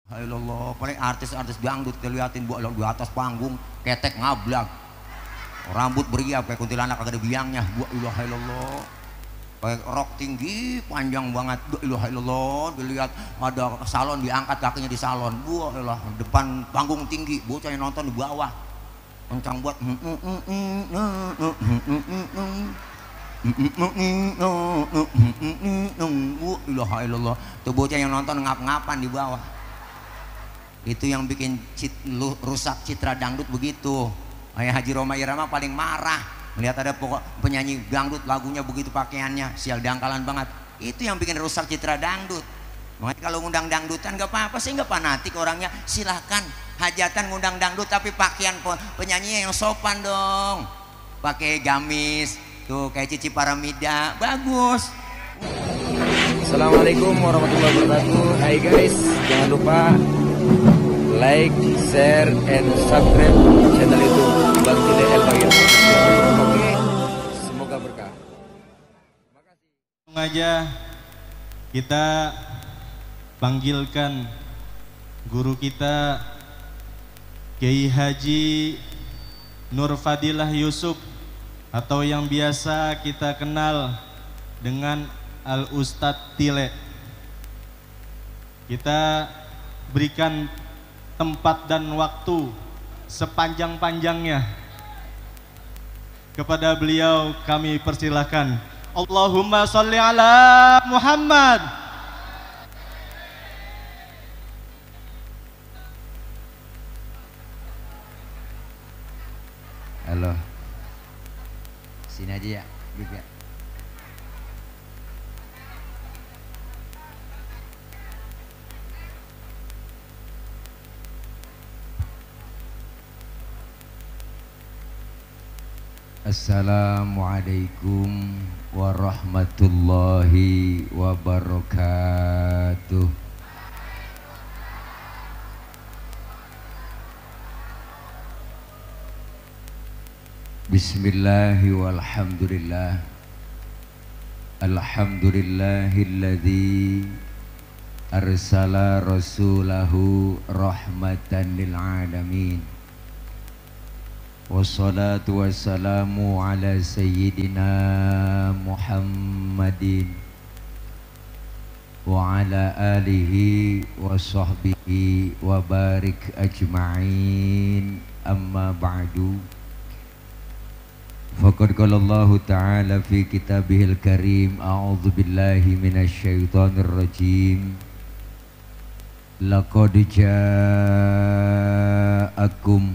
Allah, paling artis-artis dangdut dilihatin buat di atas panggung ketek ngablag, rambut beriap kayak kuntilanak kagak ada biangnya. La ilaha illallah, kayak rok tinggi panjang banget. La ilaha illallah, dilihat ada salon diangkat kakinya di salon. Lah depan panggung tinggi, bocah yang nonton di bawah kencang buat ilaha illallah. Tuh bocah yang nonton ngap-ngapan di bawah. Itu yang bikin rusak citra dangdut begitu. Ayah Haji Roma Irama paling marah melihat ada penyanyi dangdut lagunya begitu pakaiannya sial dangkalan banget. Itu yang bikin rusak citra dangdut. Makanya kalau ngundang dangdutan gak apa-apa sih, gak fanatik orangnya, silahkan hajatan ngundang dangdut tapi pakaian penyanyinya yang sopan dong, pakai gamis tuh kayak Cici Paramida, bagus. Assalamualaikum warahmatullahi wabarakatuh. Hai guys, jangan lupa like, share, and subscribe channel YouTube Bang Tile El Bagir. Oke, semoga berkah. Langsung aja kita panggilkan guru kita Kiai Haji Nur Fadilah Yusuf atau yang biasa kita kenal dengan Al Ustadz Tile. Kita berikan tempat dan waktu sepanjang-panjangnya kepada beliau. Kami persilahkan. Allahumma sholli ala Muhammad. Halo, sini aja ya, Bib ya. Assalamualaikum warahmatullahi wabarakatuh. Bismillahi walhamdulillah. Alhamdulillahilladzi arsala rasulahu rahmatan lil alamin. Wassalatu wassalamu ala sayyidina Muhammadin wa ala alihi wa sahbihi wa barik ajma'in. Amma ba'du. Faqad qala Allah Ta'ala fi kitabihil karim, a'udzu billahi minasy syaithanir rajim. Laqad ja'akum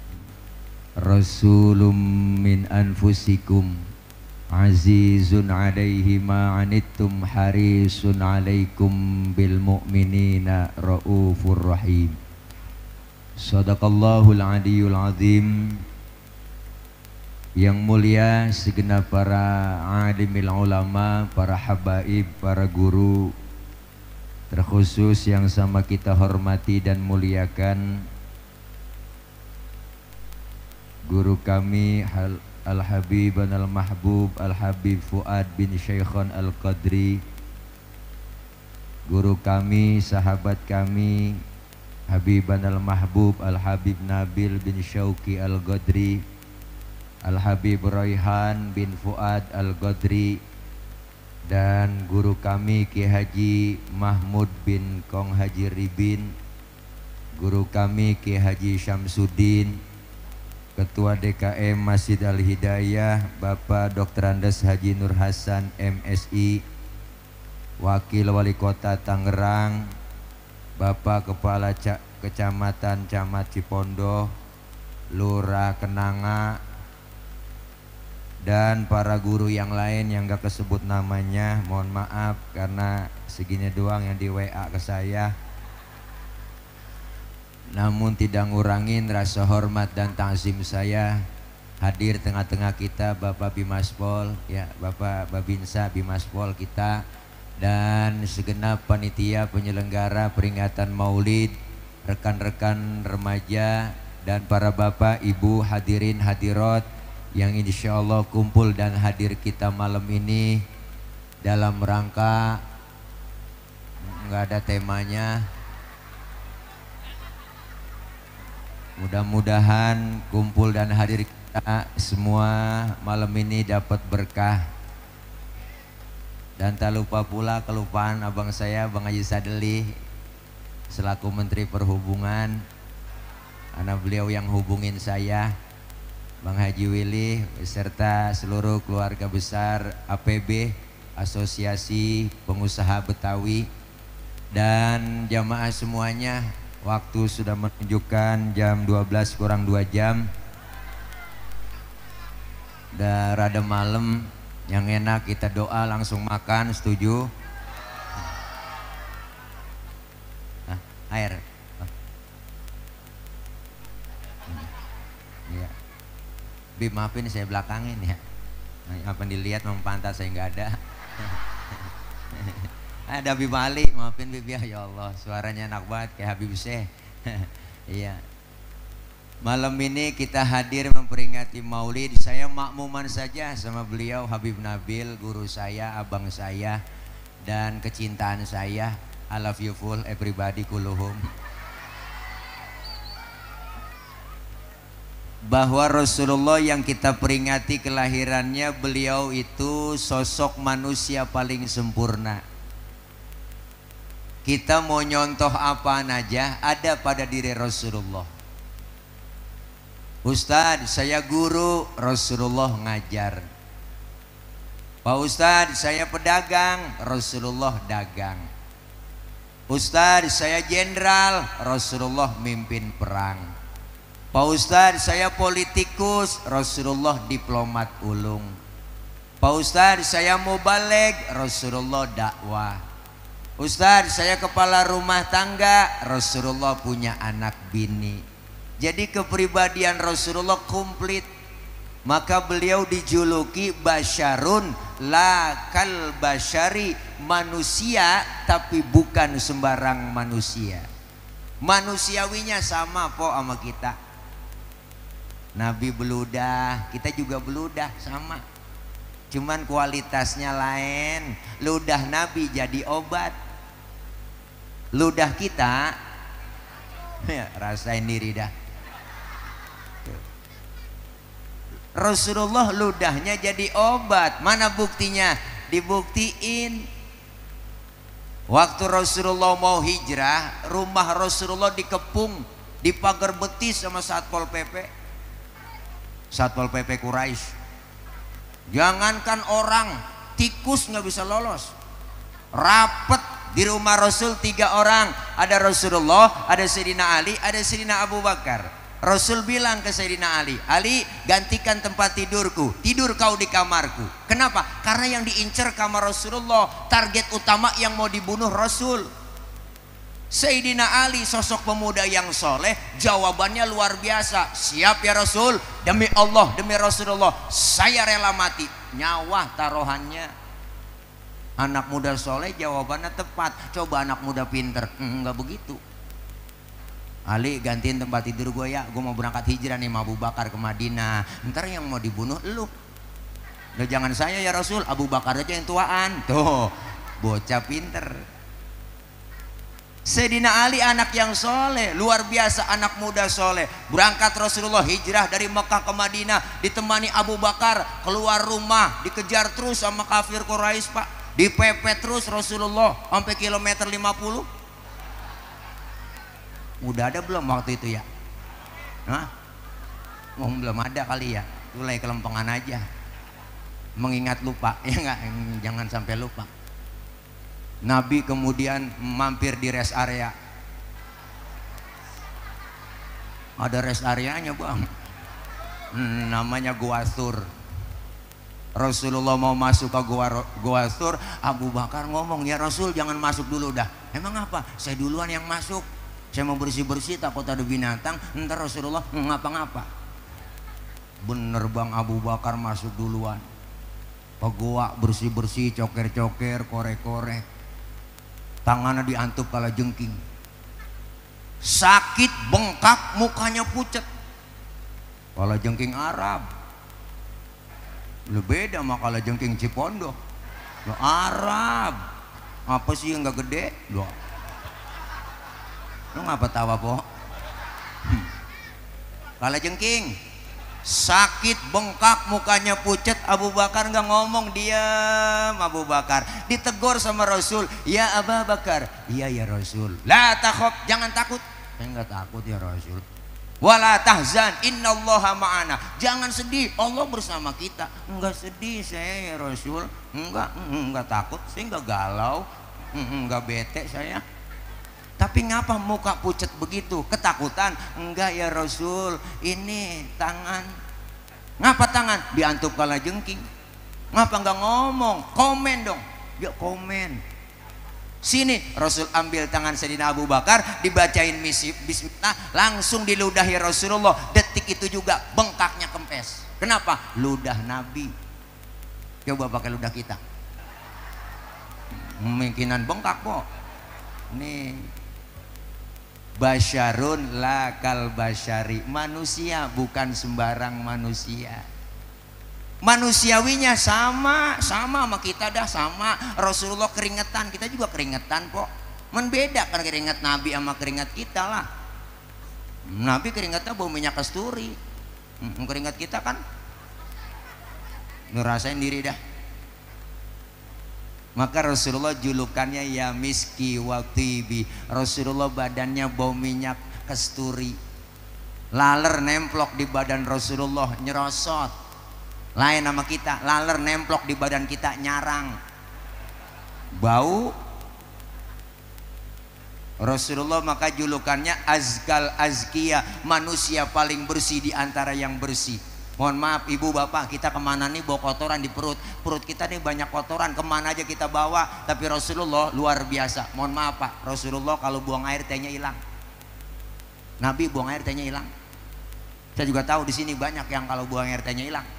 rasulun min anfusikum azizun 'alaihi ma 'anittum harisun 'alaikum bil mu'minina raufur rahim. Shadaqallahul aliyyul azim. Yang mulia segenap para alimil ulama, para habaib, para guru, terkhusus yang sama kita hormati dan muliakan guru kami Al-Habib Al-Mahbub Al-Habib Fuad bin Syekhon Al-Qadri, guru kami, sahabat kami Habiban Al-Mahbub Al-Habib Nabil bin Syauqi Al-Qadri, Al-Habib Raihan bin Fuad Al-Qadri, dan guru kami Ki Haji Mahmud bin Kong Haji Ribin, guru kami Ki Haji Syamsuddin, Ketua DKM Masjid Al-Hidayah Bapak Dr. Andes Haji Nur Hasan MSI, Wakil Wali Kota Tangerang Bapak Kepala Kecamatan Camat Cipondoh, Lurah Kenanga, dan para guru yang lain yang gak kesebut namanya, mohon maaf karena segini doang yang di WA ke saya. Namun tidak ngurangin rasa hormat dan ta'zim saya hadir tengah-tengah kita Bapak Bimaspol, ya Bapak Babinsa Bimaspol kita, dan segenap panitia penyelenggara peringatan Maulid, rekan-rekan remaja, dan para bapak, ibu, hadirin hadirat yang insya Allah kumpul dan hadir kita malam ini dalam rangka nggak ada temanya, Mudah-mudahan kumpul dan hadir kita semua malam ini dapat berkah. Dan tak lupa pula kelupaan abang saya, Bang Haji Sadeli, selaku Menteri Perhubungan. Karena beliau yang hubungin saya, Bang Haji Willy, beserta seluruh keluarga besar APB, Asosiasi Pengusaha Betawi, dan jamaah semuanya. Waktu sudah menunjukkan jam 12 kurang 2 jam. Udah rada malam, yang enak kita doa langsung makan, setuju? Air. Iya. Bib, maafin saya belakangin ya. Apa dilihat memang pantas saya nggak ada. Ada Habib Ali, maafin Bib ya, ya Allah, suaranya enak banget kayak Habib Syekh. Iya. Malam ini kita hadir memperingati Maulid. Saya makmuman saja sama beliau, Habib Nabil, guru saya, abang saya, dan kecintaan saya. I love you full, everybody kulluhum. Bahwa Rasulullah yang kita peringati kelahirannya, beliau itu sosok manusia paling sempurna. Kita mau nyontoh apa aja ada pada diri Rasulullah. Ustadz, saya guru, Rasulullah ngajar. Pak Ustadz, saya pedagang, Rasulullah dagang. Ustadz, saya jenderal, Rasulullah mimpin perang. Pak Ustadz, saya politikus, Rasulullah diplomat ulung. Pak Ustadz, saya mubaligh, Rasulullah dakwah. Ustadz, saya kepala rumah tangga, Rasulullah punya anak bini. Jadi kepribadian Rasulullah komplit. Maka beliau dijuluki basyarun la kal basyari, manusia tapi bukan sembarang manusia. Manusiawinya sama po sama kita. Nabi beludah, kita juga beludah sama. Cuman kualitasnya lain. Ludah Nabi jadi obat. Ludah kita ya, rasain diri dah. Rasulullah ludahnya jadi obat. Mana buktinya? Dibuktiin. Waktu Rasulullah mau hijrah, rumah Rasulullah dikepung, dipagar betis sama Satpol PP. Satpol PP Quraisy. Jangankan orang, tikus nggak bisa lolos. Rapet. Di rumah Rasul 3 orang, ada Rasulullah, ada Sayyidina Ali, ada Sayyidina Abu Bakar. Rasul bilang ke Sayyidina Ali, Ali gantikan tempat tidurku, tidur kau di kamarku. Kenapa? Karena yang diincar kamar Rasulullah, target utama yang mau dibunuh Rasul. Sayyidina Ali sosok pemuda yang soleh, jawabannya luar biasa. Siap ya Rasul, demi Allah, demi Rasulullah, saya rela mati. Nyawa taruhannya. Anak muda soleh jawabannya tepat. Coba anak muda pinter, enggak begitu. Ali, gantiin tempat tidur gue ya, gue mau berangkat hijrah nih sama Abu Bakar ke Madinah. Ntar yang mau dibunuh lu. Nah, jangan saya ya Rasul, Abu Bakar aja yang tuaan. Tuh, bocah pinter. Sayyidina Ali anak yang soleh, luar biasa, anak muda soleh. Berangkat Rasulullah hijrah dari Mekah ke Madinah, ditemani Abu Bakar, keluar rumah, dikejar terus sama kafir Quraisy pak. Dipepet terus Rasulullah sampai kilometer 50. Udah ada belum waktu itu ya? Hah? Oh, belum ada kali ya. Mulai kelempengan aja. Mengingat lupa, ya enggak? Jangan sampai lupa. Nabi kemudian mampir di rest area. Ada rest areanya bang. Namanya Gua Thur. Rasulullah mau masuk ke Gua Thur, Abu Bakar ngomong, ya Rasul jangan masuk dulu dah. Emang apa? Saya duluan yang masuk. Saya mau bersih-bersih, takut ada binatang. Ntar Rasulullah ngapa-ngapa. Bener bang, Abu Bakar masuk duluan. Ke gua bersih-bersih, coker-coker, korek-korek. Tangannya diantup kala jengking. Sakit, bengkak, mukanya pucat. Kala jengking Arab. Lu beda sama kala jengking Cipondoh. Lu Arab. Apa sih yang gak gede? Lu ngapa tawa po? Kala jengking, sakit bengkak mukanya pucet. Abu Bakar nggak ngomong, diam. Abu Bakar ditegur sama Rasul, ya Abu Bakar, iya ya Rasul, la takhaf, jangan takut. Saya nggak takut ya Rasul. Wala tahzan, innallaha ma'ana, jangan sedih, Allah bersama kita. Enggak sedih saya ya Rasul, enggak takut, saya enggak galau, enggak bete saya. Tapi ngapa muka pucet begitu? Ketakutan? Enggak ya Rasul, ini tangan. Ngapa tangan? Diantup kala jengking. Ngapa enggak ngomong? Komen dong. Ya komen. Sini, Rasul ambil tangan Sayyidina Abu Bakar, dibacain bismillah, langsung diludahi Rasulullah. Detik itu juga bengkaknya kempes. Kenapa? Ludah Nabi. Coba pakai ludah kita, mungkinan bengkak kok. Nih, basyarun lakal basyari, manusia bukan sembarang manusia. Manusiawinya sama sama kita dah, sama. Rasulullah keringetan, kita juga keringetan kok. Membeda kan keringat Nabi sama keringat kita lah. Nabi keringatnya bau minyak kasturi, keringat kita kan ngerasain diri dah. Maka Rasulullah julukannya ya miski wa tibi. Rasulullah badannya bau minyak kasturi. Laler nemplok di badan Rasulullah nyerosot. Lain sama kita, laler nemplok di badan kita nyarang, bau. Rasulullah maka julukannya azkal azkia, manusia paling bersih di antara yang bersih. Mohon maaf ibu bapak, kita kemana nih bawa kotoran di perut. Perut kita nih banyak kotoran, kemana aja kita bawa. Tapi Rasulullah luar biasa. Mohon maaf pak, Rasulullah kalau buang air tehnya hilang. Nabi buang air tehnya hilang. Saya juga tahu di sini banyak yang kalau buang air tehnya hilang.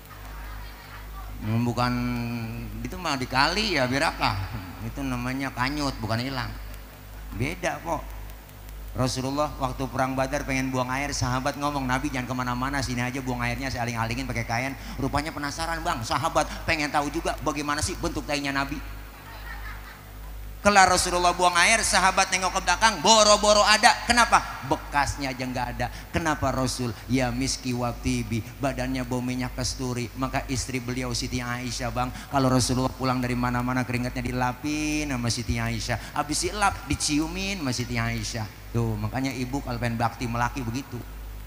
Bukan itu mah dikali ya birakah, itu namanya kanyut, bukan hilang. Beda kok. Rasulullah waktu perang Badar pengen buang air, sahabat ngomong, Nabi jangan kemana-mana, sini aja buang airnya, saya aling-alingin pakai kain. Rupanya penasaran bang, sahabat pengen tahu juga bagaimana sih bentuk tainya Nabi. Kelar Rasulullah buang air, sahabat nengok ke belakang, boro-boro ada. Kenapa? Bekasnya aja nggak ada. Kenapa Rasul? Ya miski watibi, badannya bau minyak kasturi. Maka istri beliau Siti Aisyah bang, kalau Rasulullah pulang dari mana-mana keringatnya dilapin sama Siti Aisyah. Habis dilap diciumin sama Siti Aisyah. Tuh makanya ibu kalau pengen bakti melaki begitu.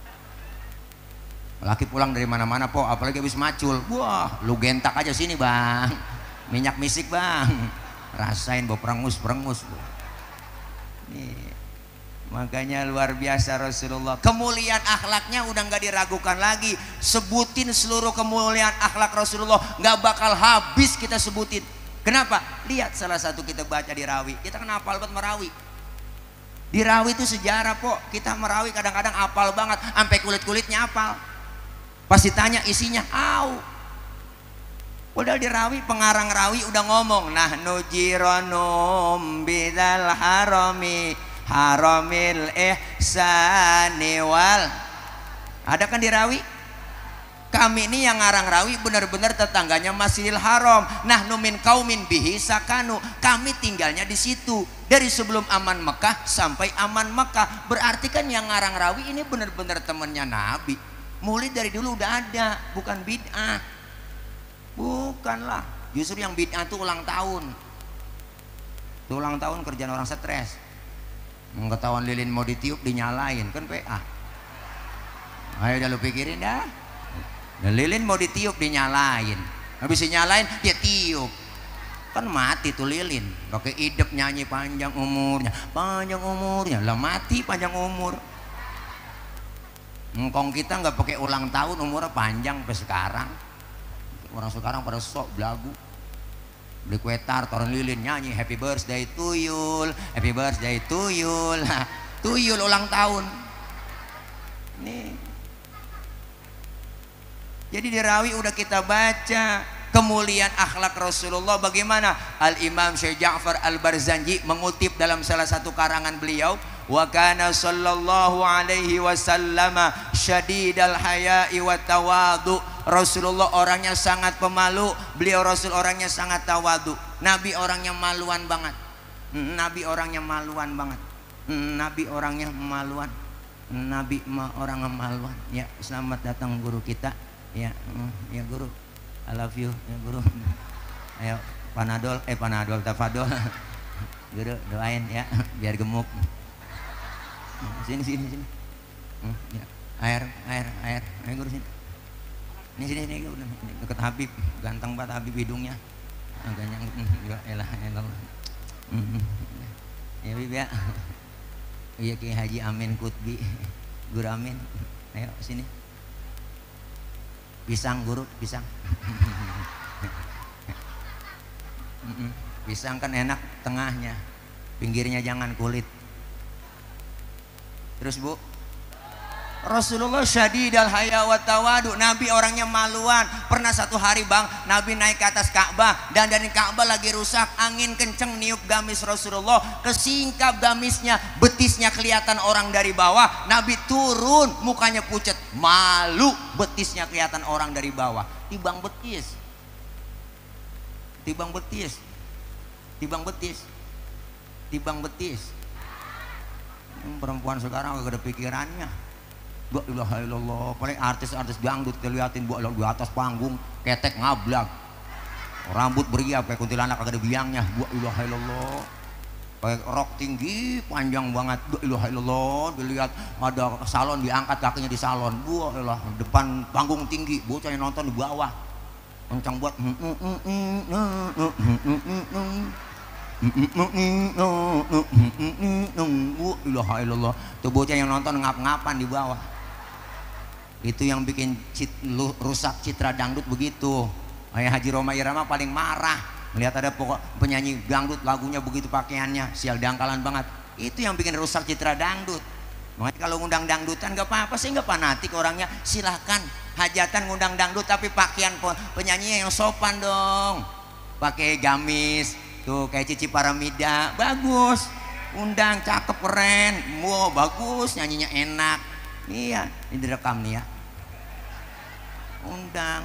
Laki pulang dari mana-mana po, apalagi habis macul, wah lu gentak aja sini bang, minyak misik bang. Rasain bau perengus nih. Makanya luar biasa Rasulullah, kemuliaan akhlaknya udah nggak diragukan lagi. Sebutin seluruh kemuliaan akhlak Rasulullah nggak bakal habis kita sebutin. Kenapa? Lihat salah satu kita baca di Rawi, kita kan hafal banget Merawi. Di Rawi itu sejarah kok, kita Merawi kadang-kadang hafal banget, sampai kulit-kulitnya hafal. Pasti tanya isinya, au. Udah di Rawi, pengarang Rawi udah ngomong, nah nujironum bidal harami haramil ihsani wal. Ada kan di Rawi? Kami ini yang ngarang Rawi benar-benar tetangganya Masjidil Haram. Nah numin kaumin bihi sakanu, kami tinggalnya di situ dari sebelum aman Mekah sampai aman Mekah. Berarti kan yang ngarang Rawi ini benar-benar temannya Nabi. Mulai dari dulu udah ada, bukan bid'ah. Bukanlah, justru yang bid'ah itu ulang tahun. Itu ulang tahun kerjaan orang stres. Ketahuan lilin mau ditiup dinyalain, kan PA. Ayo udah lu pikirin dah. Dan lilin mau ditiup dinyalain, habis dinyalain dia tiup, kan mati tuh lilin. Pakai idep nyanyi panjang umurnya lah, mati panjang umur. Engkong kita nggak pakai ulang tahun umurnya panjang sampai sekarang. Orang sekarang pada sok belagu, beli kue tart, orang lilin nyanyi happy birthday to you, happy birthday to you, tuyul ulang tahun. Nih. Jadi di Rawi udah kita baca kemuliaan akhlak Rasulullah bagaimana. Al Imam Syekh Ja'far Al Barzanji mengutip dalam salah satu karangan beliau, wa kana sallallahu alaihi wasallam syadidal haya'i wa tawadu. Rasulullah orangnya sangat pemalu, beliau Rasul orangnya sangat tawadu. Nabi orangnya maluan banget. Nabi orangnya maluan banget. Nabi orangnya maluan. Nabi mah orang maluan. Ya, selamat datang guru kita. Ya, ya guru, I love you ya guru. Ayo Panadol Tafadol. Guru doain ya biar gemuk. Sini. Ya. Air. Ayo guru sini. Sini udah deket Habib, ganteng banget Habib hidungnya. Agak nyangkut. Ya elah. Ya Bib ya. Iya Ki Haji Amin Kutbi. Guru Amin. Ayo sini. Pisang guru, pisang. Pisang kan enak tengahnya. Pinggirnya jangan kulit. Terus Bu, Rasulullah syadidal haya wa tawadu. Nabi orangnya maluan. Pernah satu hari Bang, Nabi naik ke atas Ka'bah dan dari Ka'bah lagi rusak, angin kenceng niup gamis Rasulullah, kesingkap gamisnya, betisnya kelihatan orang dari bawah. Nabi turun, mukanya pucat, malu, betisnya kelihatan orang dari bawah. Tibang betis. Perempuan sekarang gak ada pikirannya. La ilaha illallah. Paling artis-artis dangdut dilihatin buat di atas panggung ketek ngablag, rambut beriap kayak kuntilanak kagak ada biangnya. La ilaha illallah. Kayak rok tinggi panjang banget. La ilaha illallah. Dilihat ada salon diangkat kakinya di salon. La depan panggung tinggi, bocah yang nonton di bawah kencang buat. La ilaha illallah. Tuh bocah yang nonton ngap-ngapan di bawah. Itu yang bikin rusak citra dangdut begitu. Ayah Haji Roma Irama paling marah melihat ada pokok penyanyi dangdut lagunya begitu pakaiannya sial dangkalan banget. Itu yang bikin rusak citra dangdut. Makanya kalau ngundang dangdutan gak apa-apa sih, gak fanatik orangnya, silahkan hajatan ngundang dangdut tapi pakaian penyanyinya yang sopan dong. Pakai gamis tuh kayak Cici Paramida, bagus. Undang cakep keren, wow bagus, nyanyinya enak. Iya, ini direkam nih ya. Undang.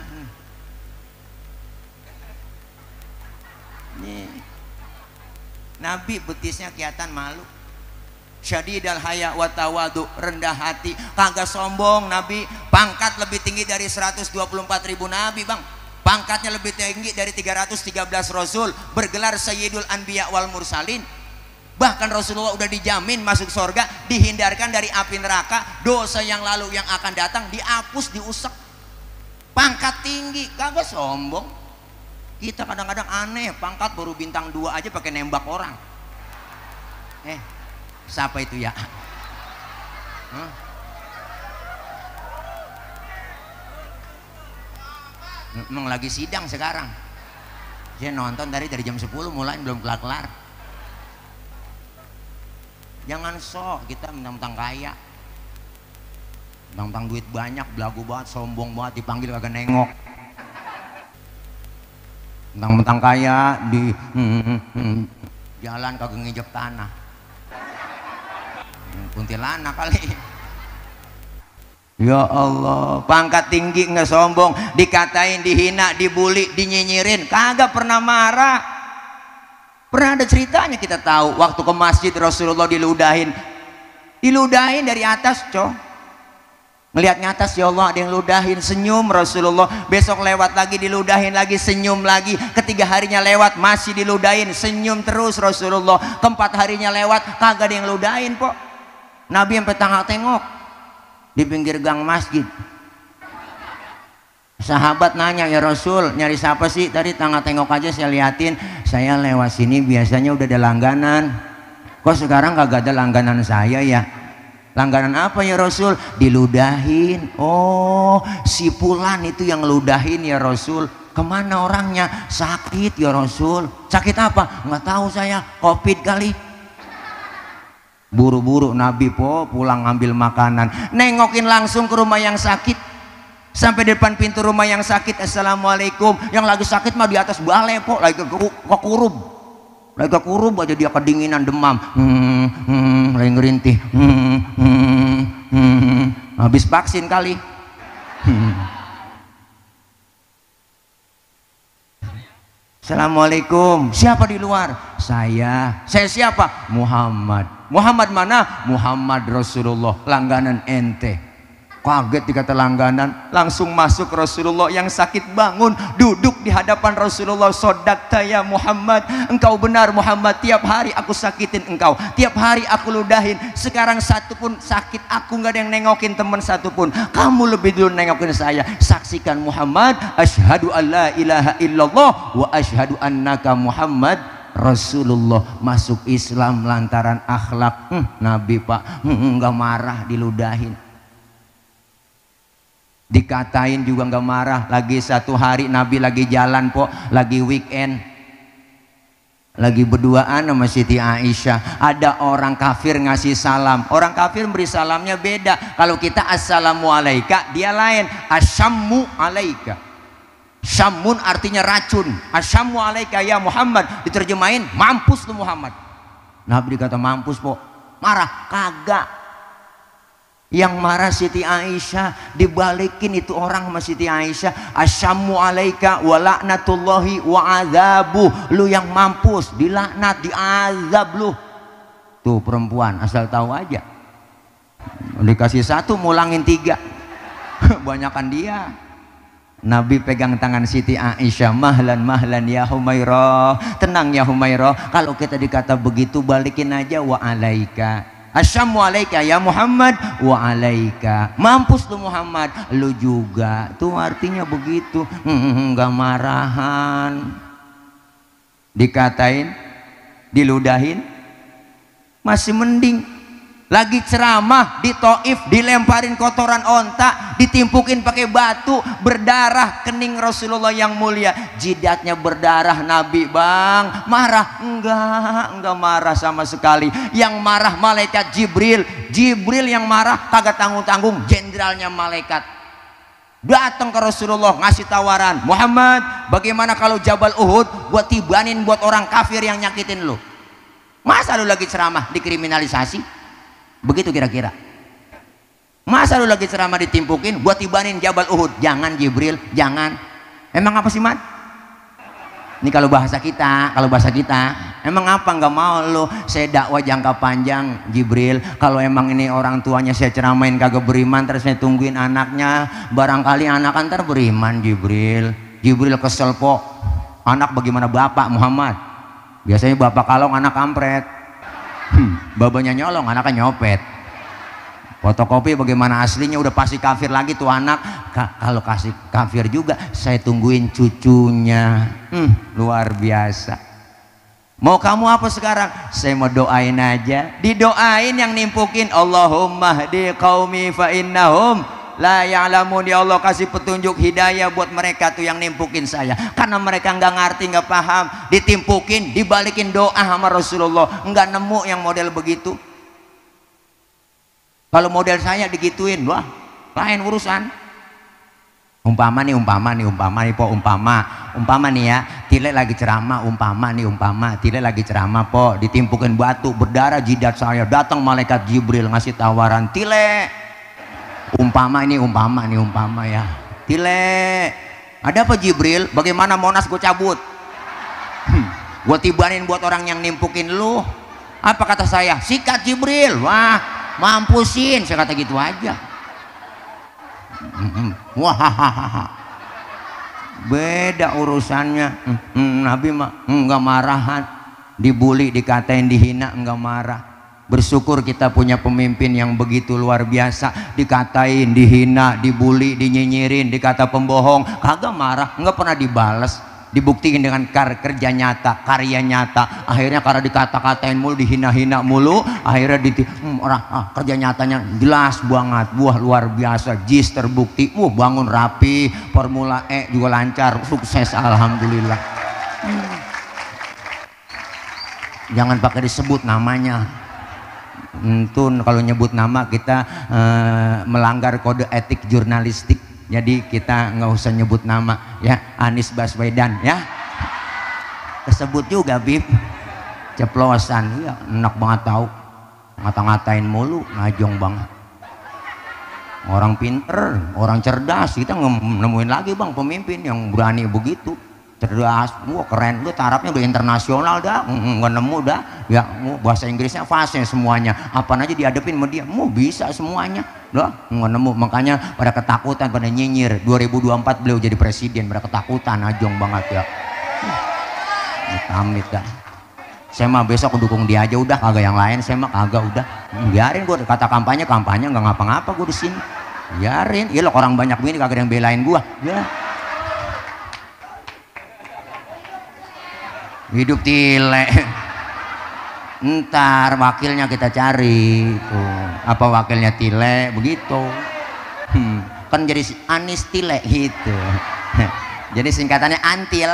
Nih. Nabi betisnya kelihatan malu. Syadidal haya wa tawadu, rendah hati, kagak sombong Nabi. Pangkat lebih tinggi dari 124.000 nabi, Bang. Pangkatnya lebih tinggi dari 313 rasul, bergelar Sayyidul Anbiya wal Mursalin. Bahkan Rasulullah udah dijamin masuk surga, dihindarkan dari api neraka, dosa yang lalu yang akan datang dihapus, diusap. Pangkat tinggi, kagak sombong. Kita kadang-kadang aneh, pangkat baru bintang 2 aja pakai nembak orang. Siapa itu ya? Memang lagi sidang sekarang. Saya nonton dari jam 10 mulai belum kelar-kelar. Jangan sok kita mentang-mentang kaya, mentang-mentang duit banyak, belagu banget, sombong banget, dipanggil kagak nengok. Mentang-mentang kaya di jalan kagak nginjek tanah. Kuntilanak kali. Ya Allah, pangkat tinggi nggak sombong, dikatain, dihina, dibully, dinyinyirin, kagak pernah marah. Pernah ada ceritanya kita tahu, waktu ke masjid Rasulullah diludahin dari atas, ngelihat ngatas, ya Allah ada yang ludahin, senyum Rasulullah. Besok lewat lagi diludahin lagi, senyum lagi. Ketiga harinya lewat masih diludahin, senyum terus Rasulullah. Keempat harinya lewat kagak ada yang ludahin kok. Nabi sampai tengok di pinggir gang masjid. Sahabat nanya, ya Rasul nyari siapa sih? Tadi tengok aja saya liatin, saya lewat sini biasanya udah ada langganan, kok sekarang kagak ada langganan saya ya? Langganan apa ya Rasul? Diludahin. Oh si Fulan itu yang ludahin ya Rasul. Kemana orangnya? Sakit ya Rasul. Sakit apa? Nggak tahu saya, COVID kali. Buru-buru Nabi pulang ngambil makanan, nengokin langsung ke rumah yang sakit. Sampai di depan pintu rumah yang sakit, assalamualaikum. Yang lagi sakit mah di atas balai lagi kekurub aja, dia kedinginan, demam, lagi ngerintih, habis vaksin kali. Assalamualaikum. Siapa di luar? Saya siapa? Muhammad. Muhammad mana? Muhammad Rasulullah, langganan ente. Kaget dikata langganan, langsung masuk Rasulullah yang sakit bangun, duduk di hadapan Rasulullah. Sodakta ya Muhammad, engkau benar Muhammad, tiap hari aku sakitin engkau, tiap hari aku ludahin. Sekarang satu pun sakit aku nggak ada yang nengokin, teman satu pun. Kamu lebih dulu nengokin saya. Saksikan Muhammad, asyhadu alla ilaha illallah wa asyhadu annaka Muhammad Rasulullah. Masuk Islam lantaran akhlak. Nabi Pak nggak marah, diludahin. Dikatain juga nggak marah. Lagi satu hari Nabi lagi jalan po, lagi weekend, lagi berduaan sama Siti Aisyah. Ada orang kafir ngasih salam. Orang kafir beri salamnya beda. Kalau kita assalamu alaika, dia lain. Asyammu alaika. Syamun artinya racun. Asyammu alaika ya Muhammad, diterjemahin mampus lu Muhammad. Nabi dikata mampus po, marah kagak. Yang marah Siti Aisyah, dibalikin itu orang sama Siti Aisyah. Asyammu alaika wa laknatullahi wa azabu. Lu yang mampus, dilaknat, diazab lu. Tuh perempuan asal tahu aja, dikasih satu mulangin tiga. Banyakan dia. Nabi pegang tangan Siti Aisyah, mahlan mahlan ya Humairah, tenang ya Humairah. Kalau kita dikata begitu balikin aja wa alaika. Asyammu alaika ya Muhammad wa alaika. Mampus lu Muhammad, lu juga. Tuh artinya begitu. Enggak marahan. Dikatain, diludahin, masih mending. Lagi ceramah di Taif, dilemparin kotoran onta, ditimpukin pakai batu, berdarah kening Rasulullah yang mulia, jidatnya berdarah. Nabi bang marah? Enggak marah sama sekali. Yang marah malaikat Jibril. Jibril yang marah kagak tanggung-tanggung, jenderalnya malaikat datang ke Rasulullah ngasih tawaran, Muhammad bagaimana kalau Jabal Uhud buat tibanin buat orang kafir yang nyakitin lu? Masa lu lagi ceramah dikriminalisasi? Begitu kira-kira. Masa lu lagi ceramah ditimpukin buat tibanin Jabal Uhud? Jangan Jibril, jangan. Emang apa sih Mat? Ini kalau bahasa kita, emang apa nggak mau lu saya dakwah jangka panjang Jibril? Kalau emang ini orang tuanya saya ceramain kagak beriman, terus saya tungguin anaknya, barangkali anak antar beriman Jibril. Jibril kesel po. Anak bagaimana bapak Muhammad? Biasanya bapak kalong, anak kampret. Babanya nyolong, anaknya nyopet. Fotokopi bagaimana aslinya udah pasti kafir lagi tuh anak. Kalau kasih kafir juga saya tungguin cucunya. Luar biasa. Mau kamu apa sekarang? Saya mau doain aja. Didoain yang nimpukin, Allahumma hdi qaumi fa innahum la ya'lamun. Ya Allah kasih petunjuk hidayah buat mereka tuh yang nimpukin saya, karena mereka nggak ngerti, nggak paham. Ditimpukin, dibalikin doa sama Rasulullah. Nggak nemu yang model begitu. Kalau model saya digituin, wah lain urusan. Umpama nih po, umpama nih ya, Tile lagi ceramah, umpama Tile lagi ceramah po, ditimpukin batu berdarah jidat saya. Datang malaikat Jibril ngasih tawaran, Tile, umpama ya, Tile, ada apa Jibril? Bagaimana Monas gue cabut? Gue tibanin buat orang yang nimpukin lu. Apa kata saya? Sikat Jibril. Wah mampusin, saya kata gitu aja. Wah beda urusannya. Nabi mah enggak marahan, dibully, dikatain, dihina enggak marah. Bersyukur kita punya pemimpin yang begitu luar biasa. Dikatain, dihina, dibully, dinyinyirin, dikata pembohong, kagak marah, enggak pernah dibales. Dibuktikan dengan kerja nyata, karya nyata. Akhirnya karena dikata-katain mulu, dihina-hina mulu, akhirnya kerja nyatanya jelas banget. Wah luar biasa, JIS terbukti. Bangun rapi, Formula E juga lancar, sukses alhamdulillah. Jangan pakai disebut namanya. Itu kalau nyebut nama kita melanggar kode etik jurnalistik. Jadi kita nggak usah nyebut nama ya. Anies Baswedan ya kesebut juga Bib, ceplosan ya, enak banget tahu, ngata-ngatain mulu, ngajong banget. Orang pinter, orang cerdas, kita nemuin lagi bang pemimpin yang berani begitu. cerdas, wah keren, lu tarapnya udah internasional dah, nggak nemu dah, ya bahasa Inggrisnya fasih semuanya, apa aja dihadapin sama dia, bisa semuanya, loh nggak nemu, makanya pada ketakutan, pada nyinyir. 2024 beliau jadi presiden, pada ketakutan, ajong banget ya, amit dah. Saya mah besok dukung dia aja udah, kagak yang lain, saya mah kagak udah, biarin gue kata kampanye nggak ngapa-ngapa gue di sini, biarin, iya loh orang banyak begini kagak ada yang belain gue, ya. Hidup tile, ntar wakilnya kita cari tuh, apa wakilnya tile begitu, kan jadi Anis Tile gitu, jadi singkatannya Antil.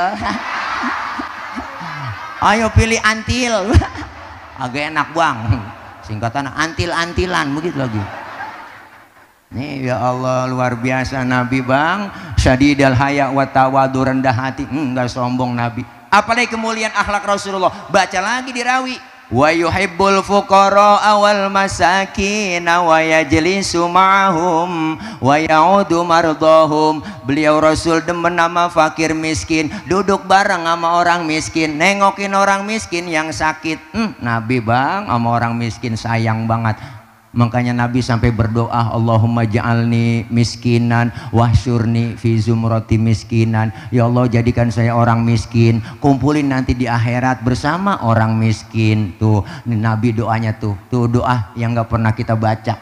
Ayo pilih Antil. Agak enak bang, singkatan antil-antilan begitu lagi. Nih ya Allah luar biasa Nabi bang, syadidal haya wa tawadu, rendah hati, enggak sombong Nabi. Apalagi kemuliaan akhlak Rasulullah. Baca lagi di rawi, wa yuhibbul fuqara wal masakin wa yajlisu ma'hum wa ya'udu mardahum. Beliau Rasul demen nama fakir miskin, duduk bareng sama orang miskin, nengokin orang miskin yang sakit. Nabi bang sama orang miskin sayang banget. Makanya Nabi sampai berdoa, Allahumma ja'alni miskinan wahsyurni fi zumrati miskinan. Ya Allah jadikan saya orang miskin, kumpulin nanti di akhirat bersama orang miskin. Tuh Nabi doanya tuh doa yang nggak pernah kita baca.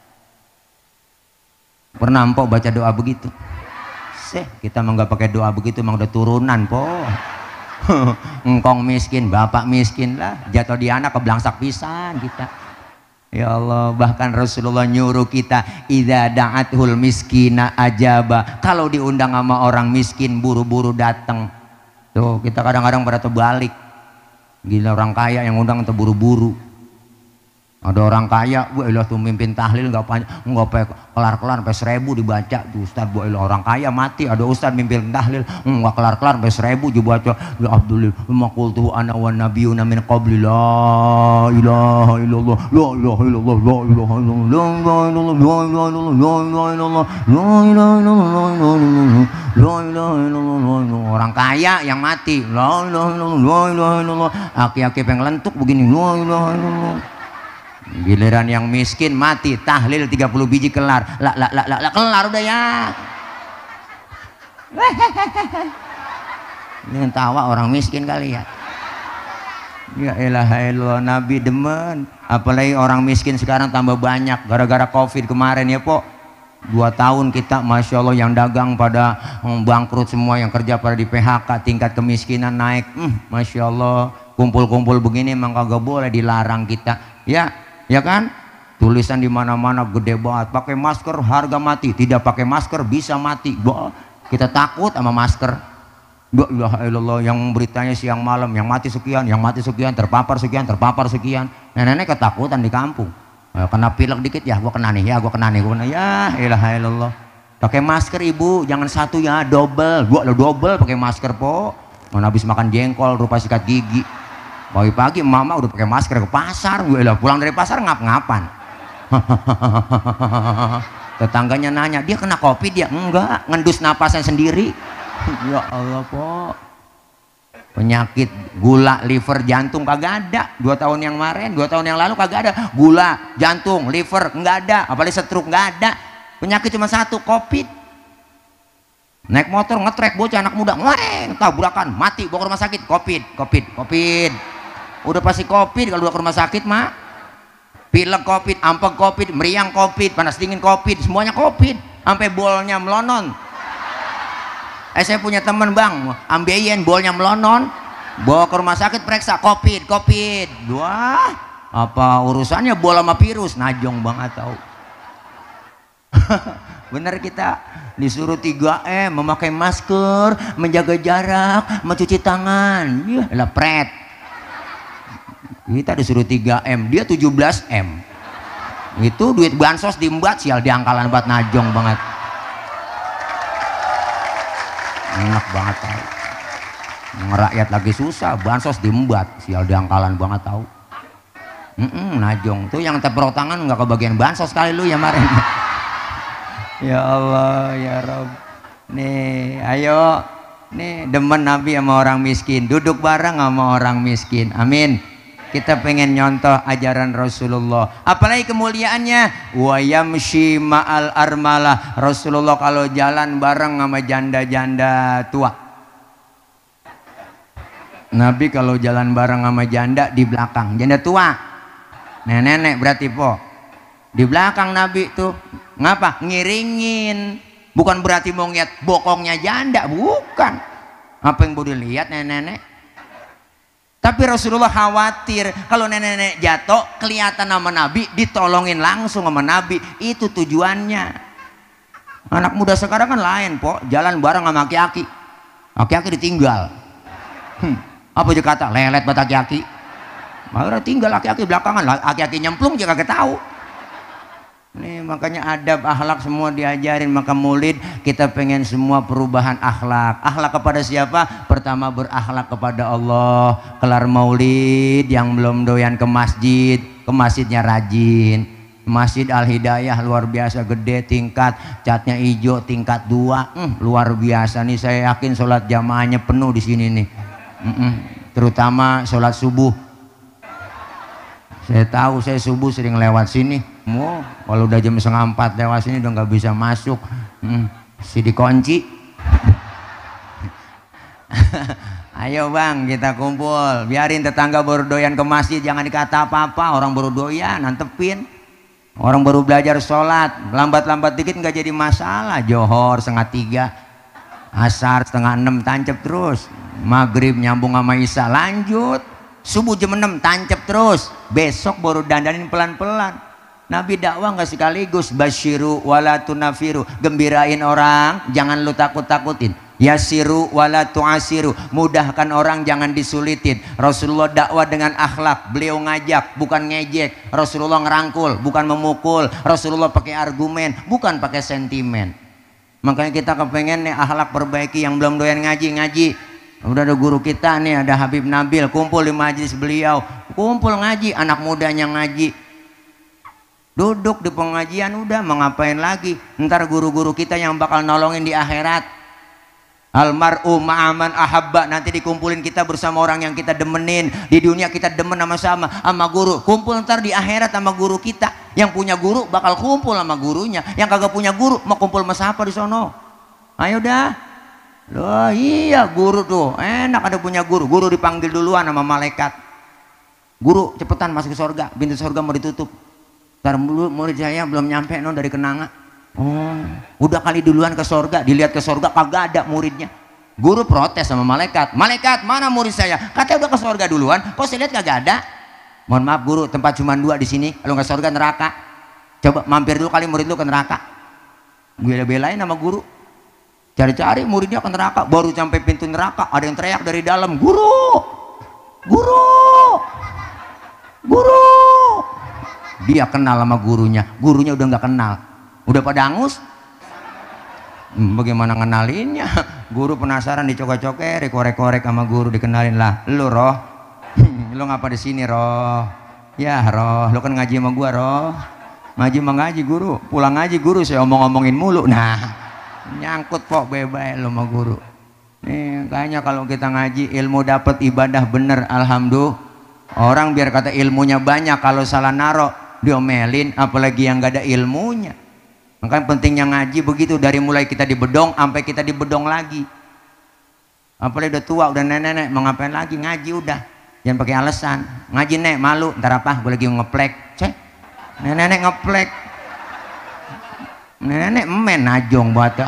Pernah empok baca doa begitu? Kita mah nggak pakai doa begitu, emang udah turunan po. Engkong miskin, bapak miskin lah, jatuh di anak keblangsak pisan kita. Ya Allah, bahkan Rasulullah nyuruh kita idza da'athul miskina ajaba. Kalau diundang sama orang miskin buru-buru datang. Tuh, kita kadang-kadang pada terbalik. Gila orang kaya yang undang terburu-buru. Ada orang kaya, ilah tuh mimpin tahlil nggak kelar-kelar sampai 1000 dibaca tuh Ustaz. Ilah orang kaya mati, ada Ustaz mimpin tahlil nggak kelar-kelar sampai 1000 dibaca. Ya Abdulillah, maqultu ana wa nabiyuna min qabli la ilaha illallah, la ilaha illallah, la ilaha illallah, la ilaha illallah, la ilaha illallah, la ilaha illallah. Orang kaya yang mati, la ilaha illallah, la ilaha illallah. Aki-aki pengen lentuk begini, la ilaha illallah. Giliran yang miskin mati tahlil 30 biji kelar, lah kelar udah ya. Ini tawa orang miskin kali ya. Ya ilaha illallah, Nabi demen. Apalagi orang miskin sekarang tambah banyak gara-gara Covid kemarin ya po. 2 tahun kita Masya Allah yang dagang pada bangkrut semua, yang kerja pada di PHK, tingkat kemiskinan naik. Masya Allah, kumpul-kumpul begini emang kagak boleh, dilarang kita ya kan, tulisan di mana-mana gede banget, pakai masker harga mati, tidak pakai masker bisa mati. Kita takut sama masker. La ilaha illallah, yang beritanya siang malam yang mati sekian, terpapar sekian. Nenek ketakutan di kampung. Kena pilek dikit ya gua kena nih, ya ilaha illallah. Pakai masker ibu, jangan satu ya, double. Gua lo double pakai masker po. Mana habis makan jengkol rupa sikat gigi. Pagi-pagi mama udah pakai masker ke pasar, gue lah pulang dari pasar ngap-ngapan. Tetangganya nanya, dia kena COVID dia? Enggak, ngendus napasnya sendiri. Ya Allah po. Penyakit gula, liver, jantung kagak ada. 2 tahun yang kemarin, 2 tahun yang lalu kagak ada. Gula, jantung, liver enggak ada, apalagi stroke enggak ada. Penyakit cuma satu, COVID. Naik motor ngetrek bocah anak muda, tabrakan, mati, bawa ke rumah sakit, COVID. Udah pasti COVID kalau udah ke rumah sakit mah. Pilek COVID, ampek COVID, meriang COVID, panas dingin COVID, semuanya COVID. Sampai bolnya melonon. Saya punya teman bang, ambeien bolnya melonon, bawa ke rumah sakit periksa COVID. Wah, apa urusannya bola sama virus? Najong banget tau. Bener kita disuruh 3M, memakai masker, menjaga jarak, mencuci tangan. Ya pret. Kita disuruh 3M, dia 17M. Itu duit bansos diembat, sial diangkalan banget, najong banget. Enak banget tau. Ngerakyat lagi susah, bansos diembat, sial diangkalan banget tau. Najong tuh yang tepuk tangan nggak kebagian bansos kali lu ya kemarin. Ya Allah ya Rob. Nih ayo Nih demen Nabi sama orang miskin, duduk bareng sama orang miskin. Amin. Kita pengen nyontoh ajaran Rasulullah. Apalagi kemuliaannya, wa yamshi ma'al armalah. Rasulullah kalau jalan bareng sama janda-janda tua. Nabi kalau jalan bareng sama janda di belakang, janda tua, nenek-nenek berarti po. Di belakang Nabi tuh ngapa? Ngiringin. Bukan berarti mau ngeliat bokongnya janda, bukan. Apa yang boleh lihat nenek-nenek? Tapi Rasulullah khawatir kalau nenek-nenek jatuh kelihatan sama Nabi, ditolongin langsung sama Nabi. Itu tujuannya. Anak muda sekarang kan lain po, jalan bareng sama aki-aki. Aki-aki ditinggal. Apa dia kata? Lelet buat aki-aki. Makanya tinggal aki-aki belakangan, aki-aki nyemplung juga kagak tahu. Nih makanya adab akhlak semua diajarin. Maka maulid kita pengen semua perubahan akhlak. Akhlak kepada siapa? Pertama berakhlak kepada Allah. Kelar maulid yang belum doyan ke masjidnya rajin. Masjid Al Hidayah luar biasa gede, tingkat catnya hijau, tingkat 2, luar biasa nih. Saya yakin sholat jamaahnya penuh di sini nih. Terutama sholat subuh. Saya tahu, saya subuh sering lewat sini. Kalau udah jam 3:30 lewat sini udah nggak bisa masuk. Si dikunci. Ayo bang, kita kumpul. Biarin tetangga baru doyan ke masjid, jangan dikata apa-apa. Orang baru doyan, nantepin. Orang baru belajar sholat, lambat-lambat dikit nggak jadi masalah. Johor 2:30, asar 5:30 tancap terus. Maghrib nyambung sama isya lanjut. Subuh jam 6 tancap terus. Besok baru dandanin pelan-pelan. Nabi dakwah nggak sekaligus. Basyiru wala tunafiru, gembirain orang, jangan lu takut-takutin. Yasiru wala tu'asiru, mudahkan orang, jangan disulitin. Rasulullah dakwah dengan akhlak. Beliau ngajak, bukan ngejek. Rasulullah ngerangkul, bukan memukul. Rasulullah pakai argumen, bukan pakai sentimen. Makanya kita kepengen nih akhlak perbaiki. Yang belum doyan ngaji. Udah ada guru kita nih, ada Habib Nabil, kumpul di majelis beliau, kumpul ngaji, anak mudanya ngaji. Duduk di pengajian udah, mau ngapain lagi? Ntar guru-guru kita yang bakal nolongin di akhirat. Almar'u ma'aman ahabba, nanti dikumpulin kita bersama orang yang kita demenin. Di dunia kita demen sama guru, kumpul ntar di akhirat sama guru kita. Yang punya guru bakal kumpul sama gurunya, yang kagak punya guru mau kumpul sama siapa di sono? Ayo dah. Loh iya, guru tuh enak ada punya guru. Guru dipanggil duluan sama malaikat. Guru cepetan masuk ke surga, pintu surga mau ditutup. Ntar murid saya belum nyampe dari Kenanga. Udah kali duluan ke surga, dilihat ke surga kagak ada muridnya. Guru protes sama malaikat. Malaikat, mana murid saya? Katanya udah ke surga duluan, kok saya lihat kagak ada. Mohon maaf guru, tempat cuma 2 di sini. Kalau nggak surga neraka. Coba mampir dulu kali murid lu ke neraka. Gue belain sama guru. Cari-cari muridnya ke neraka. Baru sampai pintu neraka ada yang teriak dari dalam, guru, guru, guru. Dia kenal sama gurunya udah nggak kenal, udah pada angus. Bagaimana ngenalinnya? Guru penasaran, dicokek-cokek, korek-korek sama guru, dikenalin lah. Lu Roh, lu ngapa di sini Roh? Ya Roh, lu kan ngaji sama gua Roh. Ngaji guru, pulang ngaji guru, saya omong-omongin mulu. Nah nyangkut kok bebas lo sama guru. Nih kayaknya kalau kita ngaji ilmu dapat, ibadah bener, alhamdulillah. Orang biar kata ilmunya banyak, kalau salah narok diomelin, apalagi yang gak ada ilmunya. Makanya pentingnya ngaji begitu, dari mulai kita dibedong sampai kita dibedong lagi. Apalagi udah tua, udah nenek-nenek, mau ngapain lagi? Ngaji udah, jangan pakai alasan. Ngaji nek malu, ntar apa? Gue lagi ngeplek. Cek, nenek-nenek ngeplek. Nenek men najong buat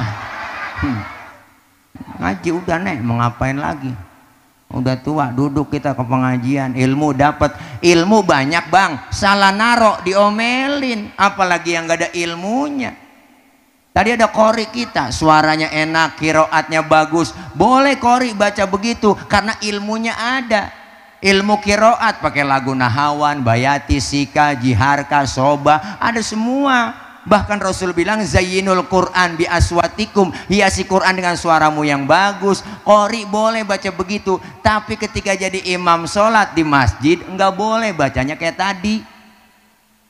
ngaji udah nek, mau ngapain lagi? Udah tua, duduk kita ke pengajian, ilmu dapat, ilmu banyak bang, salah narok diomelin, apalagi yang gak ada ilmunya. Tadi ada qori kita, suaranya enak, kiroatnya bagus, boleh qori baca begitu karena ilmunya ada. Ilmu kiroat pakai lagu nahawan, bayati, sika, jiharka, soba, ada semua. Bahkan Rasul bilang zayyinul Quran bi aswatikum, hiasi Quran dengan suaramu yang bagus. Qori boleh baca begitu, tapi ketika jadi imam sholat di masjid enggak boleh bacanya kayak tadi.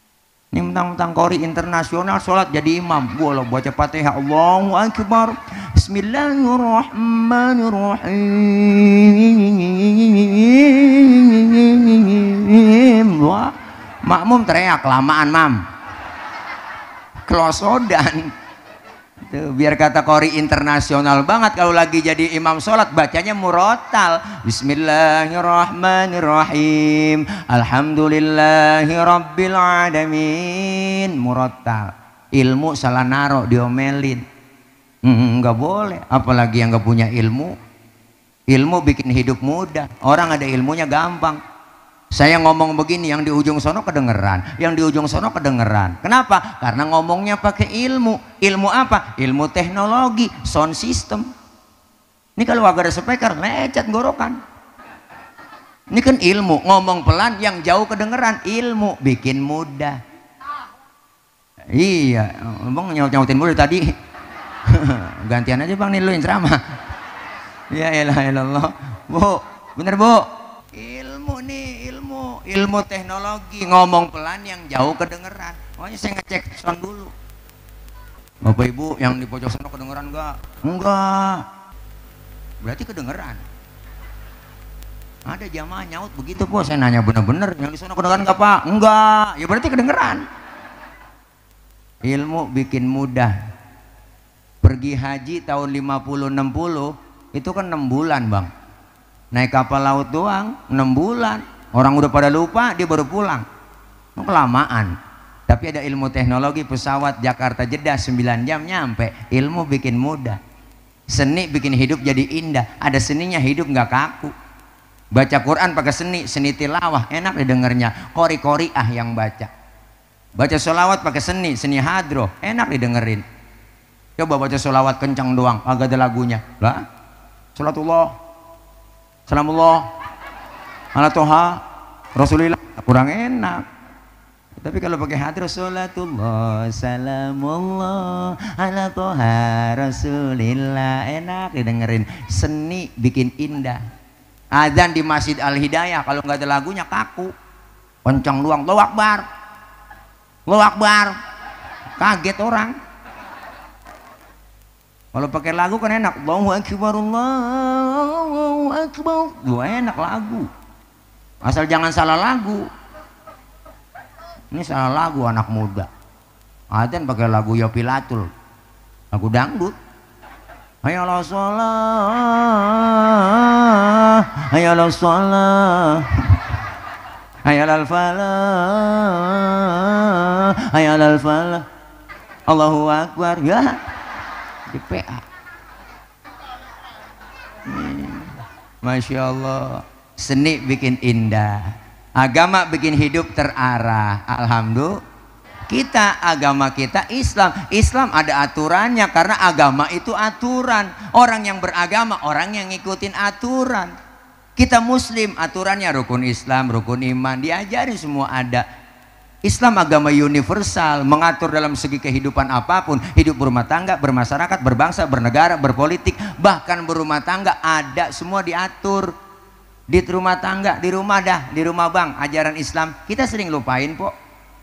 Ini mentang-mentang qori internasional sholat jadi imam, boleh baca Fatihah Allahu Akbar, Bismillahirrahmanirrahim. Wah, makmum teriak kelamaan mam, kelosodan. Tuh, biar kata qori internasional banget kalau lagi jadi imam sholat bacanya murotal. Bismillahirrahmanirrahim. Alhamdulillahi rabbil alamin. Murotal. Ilmu salah naro diomelin. Nggak boleh. Apalagi yang nggak punya ilmu. Ilmu bikin hidup mudah. Orang ada ilmunya gampang. Saya ngomong begini, yang di ujung sono kedengeran, yang di ujung sono kedengeran. Kenapa? Karena ngomongnya pakai ilmu. Ilmu apa? Ilmu teknologi, sound system. Ini kalau agak ada speaker, lecet gorokan. Ini kan ilmu, ngomong pelan, yang jauh kedengeran. Ilmu bikin mudah. Iya, bang nyautin mulu tadi. Gantian aja bang, nih lu yang ceramah. Ya elah elallah. Bu, bener bu. Ilmu nih, ilmu teknologi, ngomong pelan yang jauh kedengeran. Makanya saya ngecek sound dulu. Bapak ibu yang di pojok sana kedengeran enggak? Enggak. Berarti kedengeran. Ada jamaah nyaut begitu po, saya nanya bener-bener, yang di sana kedengeran enggak pak? Enggak. Ya berarti kedengeran. Ilmu bikin mudah. Pergi haji tahun 50-60 itu kan 6 bulan bang. Naik kapal laut doang 6 bulan. Orang udah pada lupa, dia baru pulang. Kelamaan. Tapi ada ilmu teknologi, pesawat Jakarta Jeddah 9 jam nyampe. Ilmu bikin mudah. Seni bikin hidup jadi indah. Ada seninya, hidup nggak kaku. Baca Quran pakai seni, seni tilawah enak didengarnya. Qori-qoriah yang baca. Baca sholawat pakai seni, seni hadroh enak didengerin. Coba baca sholawat kencang doang, agak ada lagunya. Lah, sholatullah, salamullah, ala toha, rasulillah, kurang enak. Tapi kalau pakai hadroh, sholatullah, salamullah, ala toha, rasulillah, enak didengerin. Seni bikin indah. Adzan di Masjid Al Hidayah kalau nggak ada lagunya kaku, kencang doang. Allahu Akbar, Allahu Akbar, kaget orang. Kalau pakai lagu kan enak. Allahu Akbar, Allahu Akbar. Wah, enak lagu. Asal jangan salah lagu. Ini salah lagu anak muda. Adzan pakai lagu Yopilatul. Lagu dangdut. Hayalah sholat, hayalah sholat, hayalal falah, hayalal falah. Allahu Akbar. Ya. Di PA. Masya Allah. Seni bikin indah, agama bikin hidup terarah. Alhamdulillah. Kita agama kita Islam. Islam ada aturannya karena agama itu aturan. Orang yang beragama orang yang ngikutin aturan. Kita Muslim, aturannya rukun Islam, rukun iman, diajari semua ada. Islam agama universal, mengatur dalam segi kehidupan apapun, hidup berumah tangga, bermasyarakat, berbangsa, bernegara, berpolitik, bahkan berumah tangga ada semua diatur. Di rumah tangga, di rumah dah, di rumah bang, ajaran Islam kita sering lupain po.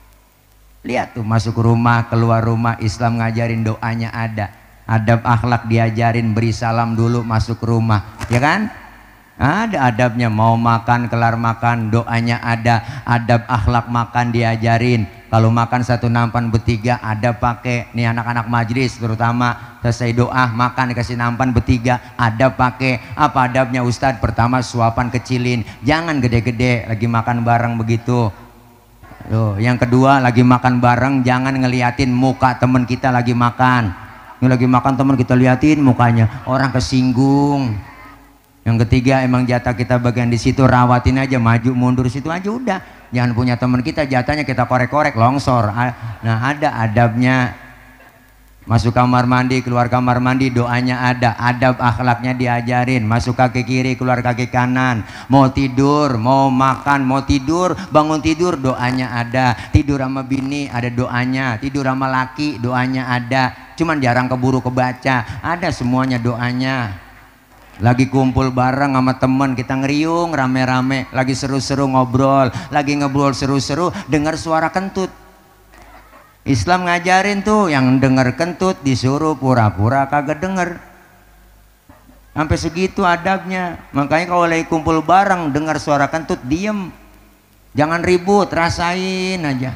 Lihat tuh, masuk rumah, keluar rumah, Islam ngajarin doanya ada, adab akhlak diajarin, beri salam dulu masuk rumah, ya kan? Ada adabnya, mau makan kelar makan doanya ada, adab akhlak makan diajarin. Kalau makan satu nampan bertiga ada pakai. Nih anak-anak majlis terutama selesai doa makan dikasih nampan bertiga ada pakai. Apa adabnya Ustadz? Pertama suapan kecilin, jangan gede-gede lagi makan bareng begitu. Loh, yang kedua lagi makan bareng jangan ngeliatin muka temen kita lagi makan. Ini lagi makan temen kita liatin mukanya, orang kesinggung. Yang ketiga emang jatah kita bagian di situ, rawatin aja, maju mundur situ aja udah. Jangan punya teman kita jatahnya kita korek-korek longsor. Nah ada adabnya. Masuk kamar mandi, keluar kamar mandi doanya ada, adab akhlaknya diajarin. Masuk kaki kiri, keluar kaki kanan. Mau tidur, mau makan, mau tidur, bangun tidur doanya ada. Tidur sama bini ada doanya, tidur sama laki doanya ada. Cuman jarang keburu kebaca, ada semuanya doanya. Lagi kumpul bareng sama temen kita ngeriung rame-rame, lagi seru-seru ngobrol, lagi ngobrol seru-seru dengar suara kentut. Islam ngajarin tuh yang denger kentut disuruh pura-pura kagak denger. Sampai segitu adabnya. Makanya kalau lagi kumpul bareng dengar suara kentut diem, jangan ribut, rasain aja.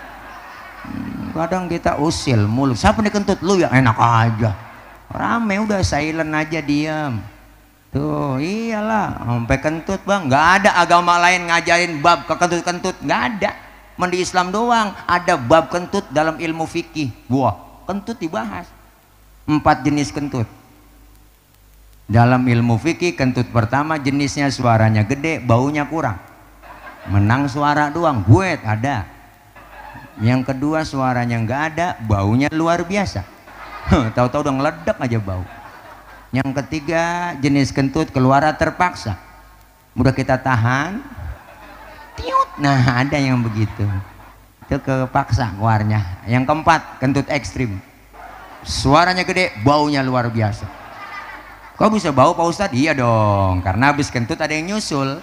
Kadang kita usil mulu, siapa nih kentut? Lu ya, enak aja, rame udah silent aja, diem. Tuh iyalah sampai kentut bang. Nggak ada agama lain ngajarin bab ke kentut-kentut, nggak ada. Mandi Islam doang ada bab kentut dalam ilmu fikih. Wah, kentut dibahas 4 jenis kentut dalam ilmu fikih. Kentut pertama jenisnya suaranya gede, baunya kurang, menang suara doang, buet ada. Yang kedua suaranya nggak ada, baunya luar biasa, tahu-tahu udah ngeledak aja bau. Yang ketiga jenis kentut keluar terpaksa, udah kita tahan, tiut. Nah ada yang begitu, itu kepaksa keluarnya. Yang keempat kentut ekstrim, suaranya gede, baunya luar biasa. Kok bisa bau Pak Ustadz? Iya dong, karena habis kentut ada yang nyusul.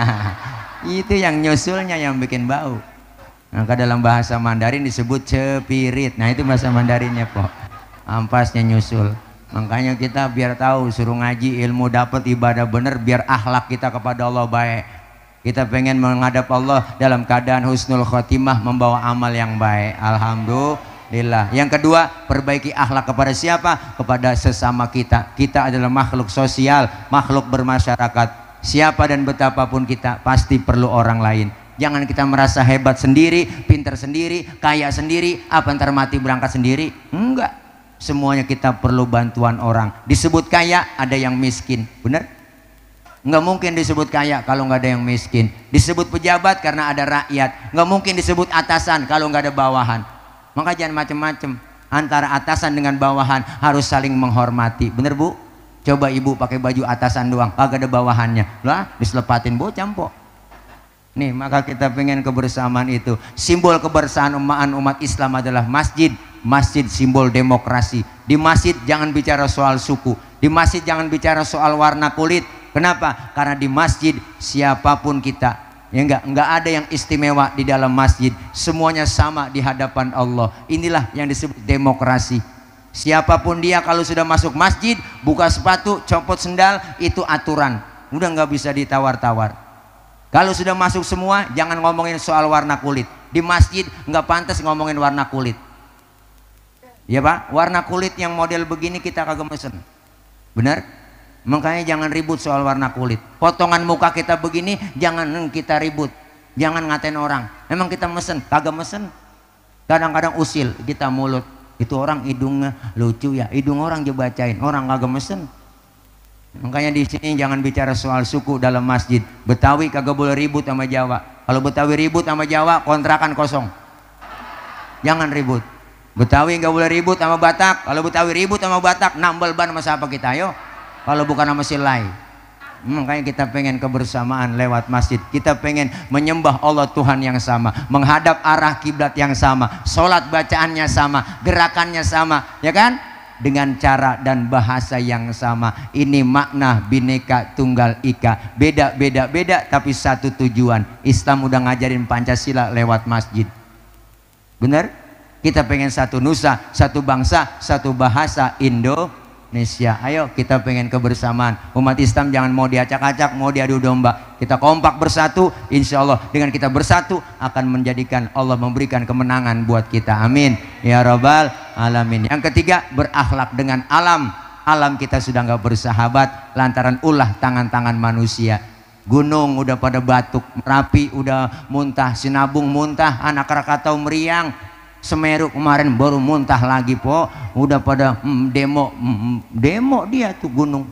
Itu yang nyusulnya yang bikin bau. Maka dalam bahasa Mandarin disebut cepirit. Nah itu bahasa Mandarinnya Pak, ampasnya nyusul. Makanya kita biar tahu, suruh ngaji ilmu, dapat ibadah bener, biar akhlak kita kepada Allah baik. Kita pengen menghadap Allah dalam keadaan husnul khotimah, membawa amal yang baik. Alhamdulillah. Yang kedua, perbaiki akhlak kepada siapa? Kepada sesama kita. Kita adalah makhluk sosial, makhluk bermasyarakat. Siapa dan betapapun kita pasti perlu orang lain. Jangan kita merasa hebat sendiri, pintar sendiri, kaya sendiri, apa ntar mati berangkat sendiri. Enggak, semuanya kita perlu bantuan orang. Disebut kaya ada yang miskin, benar? Nggak mungkin disebut kaya kalau nggak ada yang miskin. Disebut pejabat karena ada rakyat. Nggak mungkin disebut atasan kalau nggak ada bawahan. Maka jangan macem-macem, antara atasan dengan bawahan harus saling menghormati, bener Bu? Coba ibu pakai baju atasan doang, kagak ada bawahannya, lah diselepatin bocah mpok. Nih, maka kita pengen kebersamaan itu. Simbol kebersamaan umat Islam adalah masjid. Masjid simbol demokrasi. Di masjid jangan bicara soal suku. Di masjid jangan bicara soal warna kulit. Kenapa? Karena di masjid siapapun kita, ya enggak ada yang istimewa di dalam masjid. Semuanya sama di hadapan Allah. Inilah yang disebut demokrasi. Siapapun dia kalau sudah masuk masjid, buka sepatu, copot sendal, itu aturan. Udah nggak bisa ditawar-tawar. Kalau sudah masuk semua, jangan ngomongin soal warna kulit. Di masjid nggak pantas ngomongin warna kulit. Ya Pak, warna kulit yang model begini kita kagak mesen. Benar? Makanya jangan ribut soal warna kulit. Potongan muka kita begini, jangan kita ribut. Jangan ngatain orang. Emang kita mesen? Kagak mesen. Kadang-kadang usil kita mulut. Itu orang hidungnya lucu ya, hidung orang juga bacain. Orang kagak mesen. Makanya di sini jangan bicara soal suku dalam masjid. Betawi kagak boleh ribut sama Jawa. Kalau Betawi ribut sama Jawa, kontrakan kosong. Jangan ribut. Betawi nggak boleh ribut sama Batak. Kalau Betawi ribut sama Batak, nambel ban sama siapa kita? Ayo. Kalau bukan sama Silai. Makanya kita pengen kebersamaan lewat masjid. Kita pengen menyembah Allah Tuhan yang sama, menghadap arah kiblat yang sama, sholat bacaannya sama, gerakannya sama, ya kan? Dengan cara dan bahasa yang sama. Ini makna Bhinneka Tunggal Ika. Beda tapi satu tujuan. Islam udah ngajarin Pancasila lewat masjid. Bener? Kita pengen satu nusa, satu bangsa, satu bahasa, Indonesia. Ayo kita pengen kebersamaan. Umat Islam jangan mau diacak-acak, mau diadu domba. Kita kompak bersatu, insya Allah dengan kita bersatu akan menjadikan Allah memberikan kemenangan buat kita. Amin ya Rabbal Alamin. Yang ketiga, berakhlak dengan alam. Alam kita sudah nggak bersahabat lantaran ulah tangan-tangan manusia. Gunung udah pada batuk, Merapi udah muntah, Sinabung muntah, Anak Krakatau meriang, Semeru kemarin baru muntah lagi po, udah pada demo dia tuh gunung.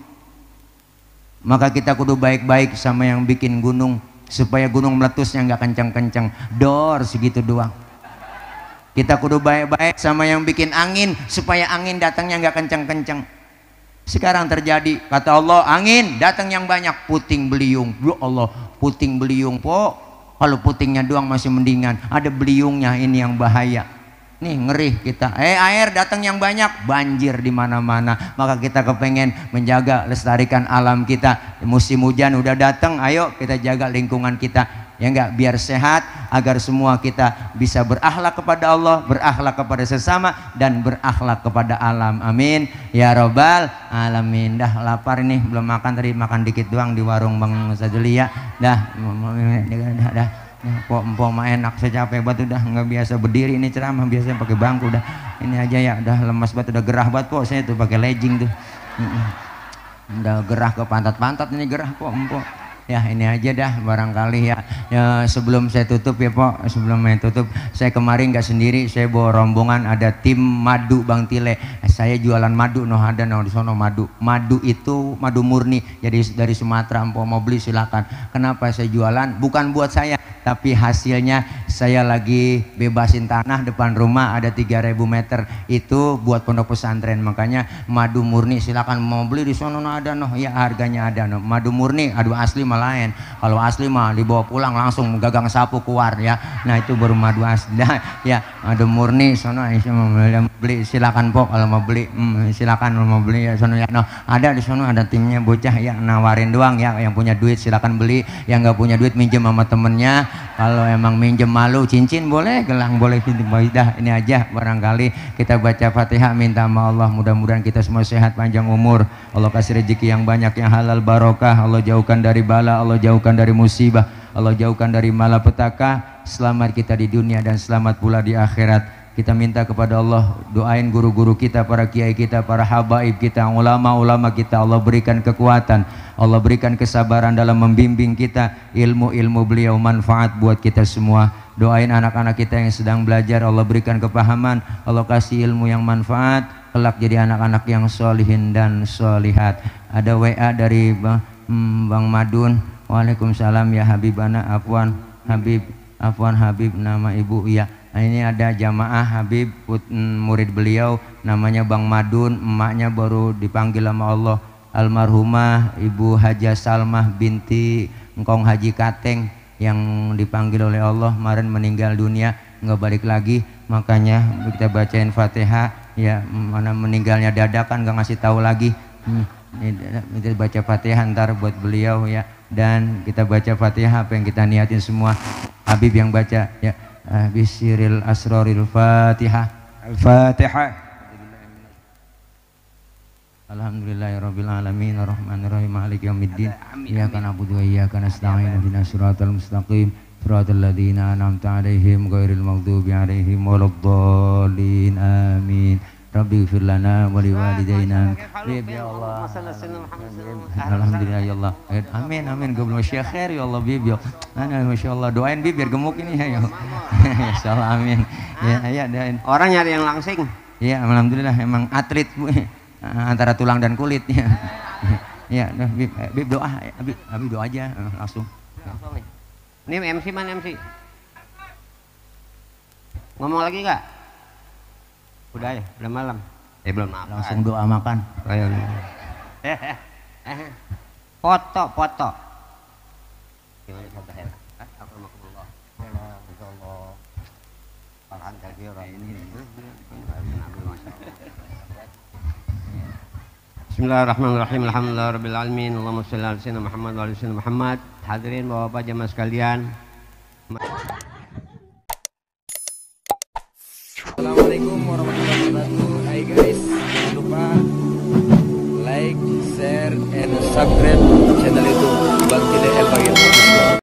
Maka kita kudu baik-baik sama yang bikin gunung supaya gunung meletusnya nggak kencang-kencang, dor segitu doang. Kita kudu baik-baik sama yang bikin angin supaya angin datangnya nggak kencang-kencang. Sekarang terjadi, kata Allah, angin datang yang banyak, puting beliung. Ya Allah, puting beliung po. Kalau putingnya doang masih mendingan, ada beliungnya, ini yang bahaya. Nih ngeri kita. Air datang yang banyak, banjir di mana-mana. Maka kita kepengen menjaga, lestarikan alam kita. Musim hujan udah datang, ayo kita jaga lingkungan kita. Ya enggak, biar sehat. agar semua kita bisa berakhlak kepada Allah, berakhlak kepada sesama, dan berakhlak kepada alam. Amin ya robbal alamin. Dah lapar ini, belum makan tadi, makan dikit doang di warung Bang Sajuli ya. Dah Empok mah enak, saya capek banget udah, nggak biasa berdiri ini ceramah, biasanya pakai bangku udah. Ini aja ya, udah lemas banget, udah gerah banget kok saya tuh pakai legging tuh. Udah gerah ke pantat-pantat ini, gerah kok empok. Ya ini aja dah barangkali ya. Sebelum saya tutup ya Pok, sebelum saya tutup, saya kemarin nggak sendiri, saya bawa rombongan, ada tim madu Bang Tile. Saya jualan madu, ada di sono madu. Madu itu madu murni, jadi dari Sumatera. Empok mau beli silakan. Kenapa saya jualan? Bukan buat saya, tapi hasilnya saya lagi bebasin tanah depan rumah, ada 3.000 meter itu buat pondok pesantren. Makanya madu murni silakan, mau beli di sono ada ya, harganya ada madu murni. Aduh asli lain, kalau asli mah dibawa pulang langsung gagang sapu keluar ya. Nah itu baru madu asli ya. Madu murni sono beli silakan Pok, kalau mau beli silakan, kalau mau beli ya sono ya. Ada di sono, ada timnya bocah ya, nawarin doang ya. Yang punya duit silakan beli, yang nggak punya duit minjem sama temennya. Kalau emang minjem malu cincin boleh, gelang boleh, dah ini aja. Barangkali kita baca Fatihah, minta sama Allah mudah-mudahan kita semua sehat panjang umur, Allah kasih rezeki yang banyak, yang halal barokah, Allah jauhkan dari bala, Allah jauhkan dari musibah, Allah jauhkan dari malapetaka, selamat kita di dunia dan selamat pula di akhirat. Kita minta kepada Allah, doain guru-guru kita, para kiai kita, para habaib kita, ulama-ulama kita, Allah berikan kekuatan, Allah berikan kesabaran dalam membimbing kita, ilmu-ilmu beliau manfaat buat kita semua. Doain anak-anak kita yang sedang belajar, Allah berikan kepahaman, Allah kasih ilmu yang manfaat, kelak jadi anak-anak yang solihin dan solihat. Ada WA dari Bang Madun. Waalaikumsalam ya Habibana, afwan Habib nama ibu ya. Nah, ini ada jamaah Habib murid beliau namanya Bang Madun, emaknya baru dipanggil sama Allah, almarhumah Ibu Haja Salmah binti Engkong Haji Kateng, yang dipanggil oleh Allah kemarin meninggal dunia, nggak balik lagi. Makanya kita bacain Fatihah ya, mana meninggalnya dadakan nggak ngasih tahu lagi. Kita baca Fatihah ntar buat beliau ya, dan kita baca Fatihah apa yang kita niatin semua. Habib yang baca ya. Bisiril asraril Fatihah. Fatihah. Alhamdulillahirabbil alamin arrahmanir rahim maliki yaumiddin iyyaka na'budu wa iyyaka nasta'in ihdinas siratal mustaqim siratal ladzina an'amta 'alaihim ghairil maghdubi 'alaihim waladdallin amin. Rabbi ighfir lana wa liwalidayna. Ya Allah. Alhamdulillah ya Allah. Amin amin. Gue belum syekh khair ya Allah bib ya. Masya Allah, doain bib biar gemuk ini ya. Insyaallah amin. Ya doain. Orang nyari yang langsing. Ya alhamdulillah, emang atlet Bu. Antara tulang dan kulit ya. Ya, bib doa, bib doa aja langsung. Ini MC mana MC? Ngomong lagi nggak? Udah ya, udah malam. Belum makan. Langsung doa makan. Ayo. Foto. Gimana foto ya? Alhamdulillah. Bismillahirrahmanirrahim. Alhamdulillahirabbil alamin. Allahumma shalli ala sayyidina Muhammad wa ala sayyidina Muhammad. Hadirin Bapak-bapak jemaah sekalian. Assalamualaikum warahmatullahi wabarakatuh. Hai guys, jangan lupa like, share, and subscribe channel YouTube Bang Tile El Bagir.